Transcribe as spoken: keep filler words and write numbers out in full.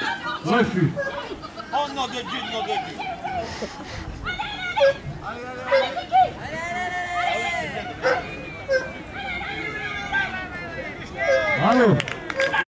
Refus. Oh nom de Dieu, nom de Dieu. Allez, allez, allez. Bravo.